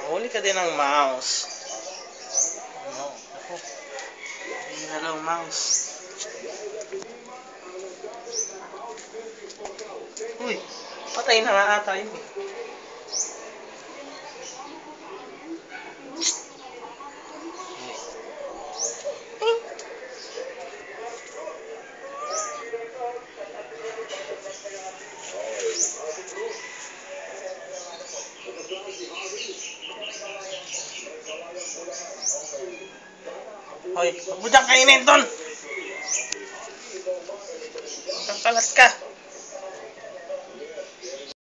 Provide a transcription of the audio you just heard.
Huli ka din ng mouse. Ano? Ako. Hindi na lang mouse. Uy, patay na nga ata yun. Hoy, huwag mo dyan kainin, Tol! Kakalat ka!